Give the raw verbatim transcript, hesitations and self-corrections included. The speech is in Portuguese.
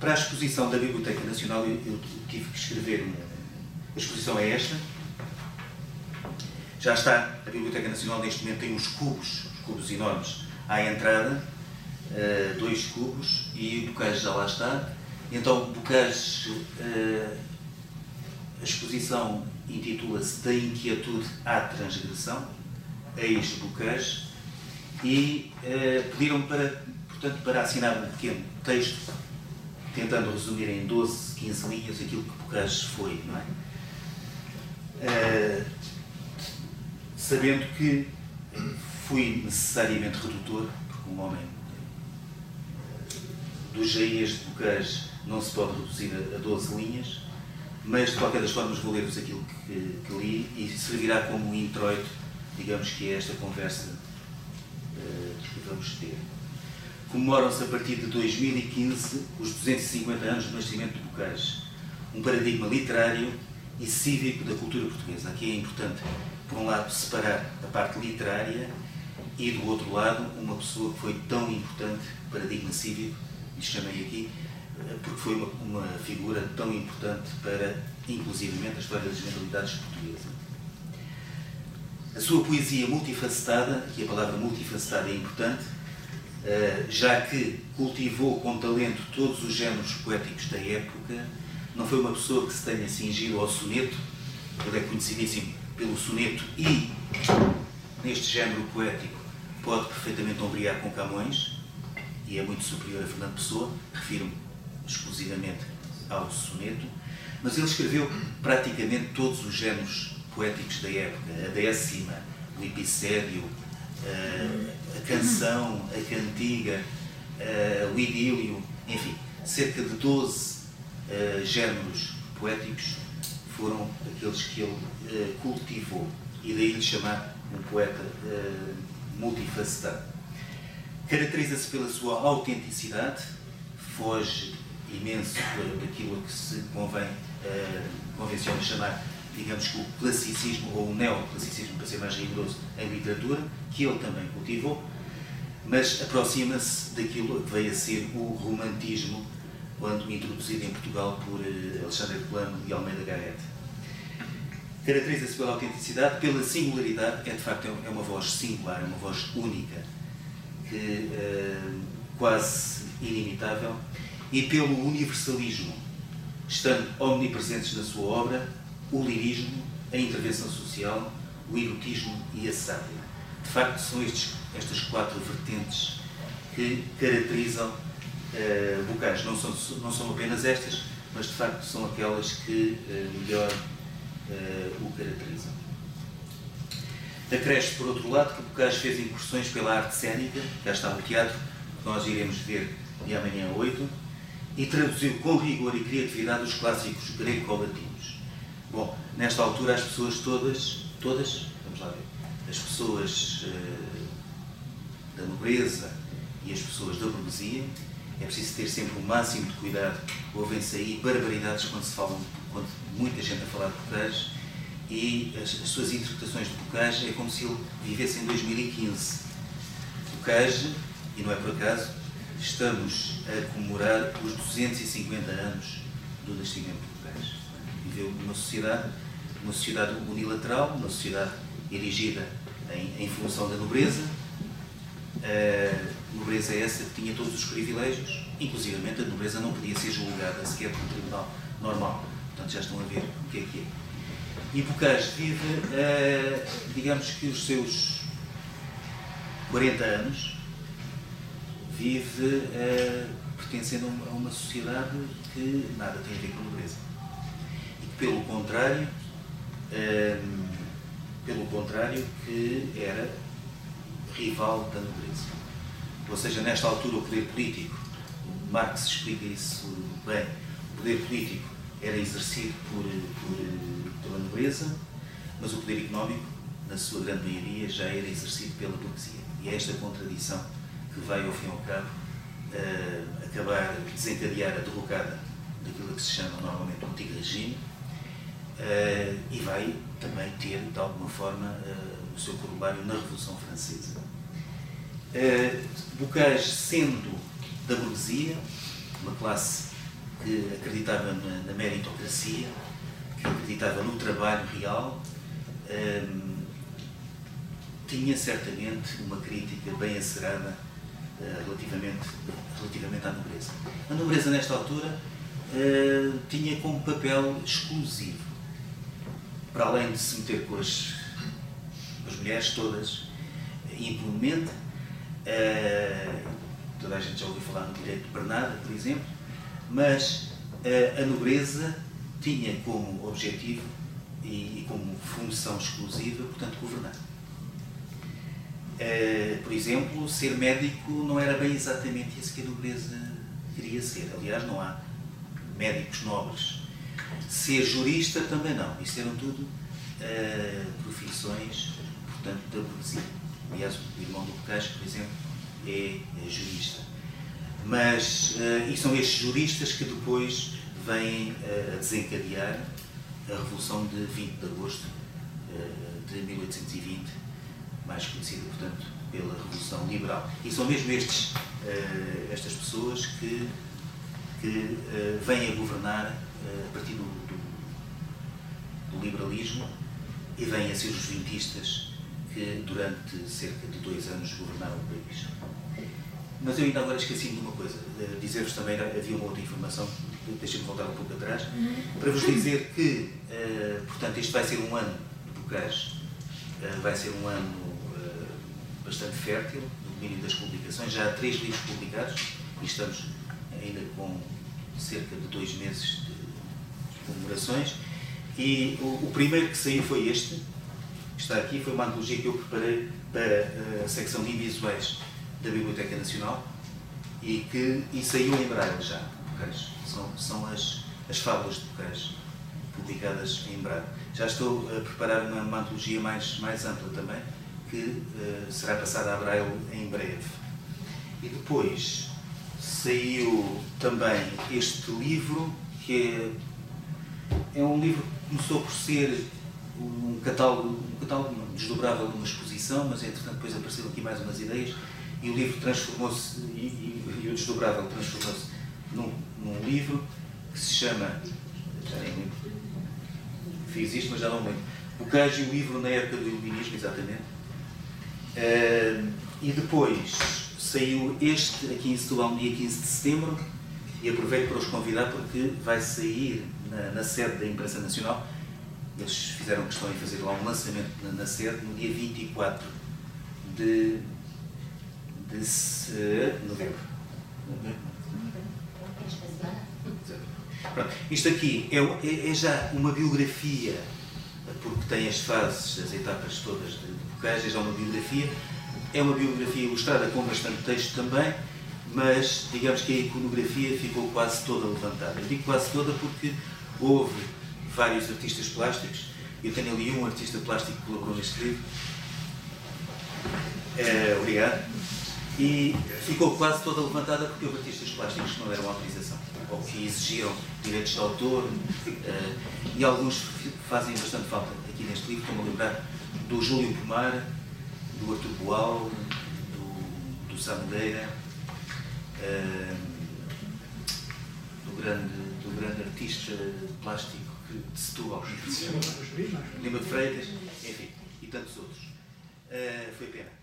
para a exposição da Biblioteca Nacional, eu, eu tive que escrever uma... A exposição é esta. Já está, a Biblioteca Nacional neste momento tem uns cubos, uns cubos enormes à entrada, uh, dois cubos, e o Bocage já lá está. Então, Bocage, uh, a exposição intitula-se Da Inquietude à Transgressão, ex-Bocage, e uh, pediram-me para, portanto, para assinar um pequeno texto, tentando resumir em doze, quinze linhas aquilo que Bocage foi, não é? Uh, sabendo que fui necessariamente redutor, porque um homem dos Jaías de Bocage não se pode reduzir a doze linhas, mas de qualquer das formas vou ler-vos aquilo que, que li e servirá como um introito, digamos que é esta conversa uh, que vamos ter. Comemoram-se a partir de dois mil e quinze os duzentos e cinquenta anos do nascimento de Bocage, um paradigma literário e cívico da cultura portuguesa. Aqui é importante, por um lado, separar a parte literária e, do outro lado, uma pessoa que foi tão importante, paradigma cívico, lhe chamei aqui, porque foi uma, uma figura tão importante para, inclusivamente, a história das mentalidades portuguesas. A sua poesia multifacetada, aqui a palavra multifacetada é importante, já que cultivou com talento todos os géneros poéticos da época, não foi uma pessoa que se tenha cingido ao soneto, ele é conhecidíssimo pelo soneto e, neste género poético, pode perfeitamente ombrear com Camões, e é muito superior a Fernando Pessoa, refiro-me exclusivamente ao soneto, mas ele escreveu praticamente todos os géneros poéticos da época, a décima, o epicédio, a canção, a cantiga, o idílio, enfim, cerca de doze Uh, géneros poéticos foram aqueles que ele uh, cultivou, e daí lhe chamar um poeta uh, multifacetado. Caracteriza-se pela sua autenticidade, foge imenso daquilo que se convém, uh, convenciona chamar, digamos que o classicismo, ou o neoclassicismo, para ser mais rigoroso, em literatura, que ele também cultivou, mas aproxima-se daquilo que veio a ser o romantismo, quando introduzido em Portugal por Alexandre de Plano e Almeida Garrett. Caracteriza-se pela autenticidade, pela singularidade, é de facto é uma voz singular, é uma voz única, que, uh, quase inimitável, e pelo universalismo, estando omnipresentes na sua obra o lirismo, a intervenção social, o erotismo e a sátira. De facto, são estes, estas quatro vertentes que caracterizam Uh, Bocage. Não são, não são apenas estas, mas de facto são aquelas que uh, melhor uh, o caracterizam. Acresce, por outro lado, que Bocage fez incursões pela arte cénica, cá está o teatro, que nós iremos ver de amanhã a oito, e traduziu com rigor e criatividade os clássicos greco-latinos. Bom, nesta altura as pessoas todas, todas, vamos lá ver, as pessoas uh, da nobreza e as pessoas da burguesia, é preciso ter sempre o máximo de cuidado. Ouvem-se aí barbaridades quando se falam, quando muita gente a falar de Bocage, e as, as suas interpretações de Bocage é como se ele vivesse em dois mil e quinze. Bocage, e não é por acaso, estamos a comemorar os duzentos e cinquenta anos do nascimento de Bocage. Viveu numa sociedade, uma sociedade unilateral, uma sociedade erigida em, em função da nobreza. A nobreza é essa que tinha todos os privilégios, inclusivamente a nobreza não podia ser julgada sequer por um tribunal normal. Portanto, já estão a ver o que é que é. E Bocage vive, uh, digamos que os seus quarenta anos, vive uh, pertencendo a uma sociedade que nada tem a ver com a nobreza. E que, pelo contrário, uh, pelo contrário, que era rival da nobreza. Ou seja, nesta altura o poder político, Marx explica isso bem, o poder político era exercido por, por, pela nobreza, mas o poder económico, na sua grande maioria, já era exercido pela burguesia. E é esta contradição que vai, ao fim e ao cabo, uh, acabar, desencadear a derrocada daquilo que se chama normalmente o antigo regime, uh, e vai também ter, de alguma forma, uh, o seu corolário na Revolução Francesa. Uh, Bocage, sendo da burguesia, uma classe que acreditava na, na meritocracia, que acreditava no trabalho real, um, tinha certamente uma crítica bem acerada uh, relativamente, relativamente à nobreza. A nobreza, nesta altura, uh, tinha como papel exclusivo, para além de se meter com as, as mulheres todas impunemente. Uh, toda a gente já ouviu falar no direito de Bernarda, por exemplo, mas uh, a nobreza tinha como objetivo e, e como função exclusiva, portanto, governar. Uh, por exemplo, ser médico não era bem exatamente isso que a nobreza queria ser. Aliás, não há médicos nobres. Ser jurista também não. Isto eram tudo uh, profissões, portanto, da burguesia. Aliás, o irmão do Bocage, por exemplo, é, é jurista. Mas, uh, e são estes juristas que depois vêm uh, a desencadear a Revolução de vinte de agosto uh, de mil oitocentos e vinte, mais conhecida, portanto, pela Revolução Liberal. E são mesmo estes, uh, estas pessoas que, que uh, vêm a governar uh, a partir do, do, do liberalismo e vêm a ser os vintistas que durante cerca de dois anos governaram o país. Mas eu ainda agora esqueci-me de uma coisa, uh, dizer-vos também, havia uma outra informação, deixem-me voltar um pouco atrás, para vos dizer que, uh, portanto, este vai ser um ano de Bocage, uh, vai ser um ano uh, bastante fértil, no domínio das publicações. Já há três livros publicados e estamos ainda com cerca de dois meses de comemorações. E o, o primeiro que saiu foi este, que está aqui, foi uma antologia que eu preparei para a secção de invisuais da Biblioteca Nacional e que e saiu em braille já, Bocage. São, são as, as fábulas de Bocage, publicadas em braille. Já estou a preparar uma, uma antologia mais, mais ampla também, que uh, será passada a braille em breve. E depois saiu também este livro, que é, é um livro que começou por ser um catálogo, um catálogo não, desdobrável de uma exposição, mas entretanto depois apareceram aqui mais umas ideias e o livro transformou-se, e, e, e o desdobrável transformou-se num, num livro que se chama, já nem lembro, fiz isto mas já não lembro, Bocage e o livro na época do iluminismo, exatamente. Uh, e depois saiu este aqui em Setúbal no dia quinze de setembro e aproveito para os convidar porque vai sair na, na sede da Imprensa Nacional. Eles fizeram questão de fazer lá um lançamento na, na sede no dia vinte e quatro de, de se, novembro. Pronto. Isto aqui é, é, é já uma biografia, porque tem as fases, as etapas todas de, de Bocage, é já uma biografia. É uma biografia ilustrada com bastante texto também, mas digamos que a iconografia ficou quase toda levantada. Eu digo quase toda porque houve vários artistas plásticos. Eu tenho ali um artista plástico que colaborou neste livro. É, obrigado. E ficou quase toda levantada porque houve artistas plásticos que não deram autorização, ou que exigiram direitos de autor, uh, e alguns fazem bastante falta aqui neste livro. Estou-me a lembrar do Júlio Pomar, do Artur Boal, do, do Sá Moreira, uh, do, grande, do grande artista plástico de Setúbal, Lima de Freitas, enfim, e tantos outros. Uh, foi pena.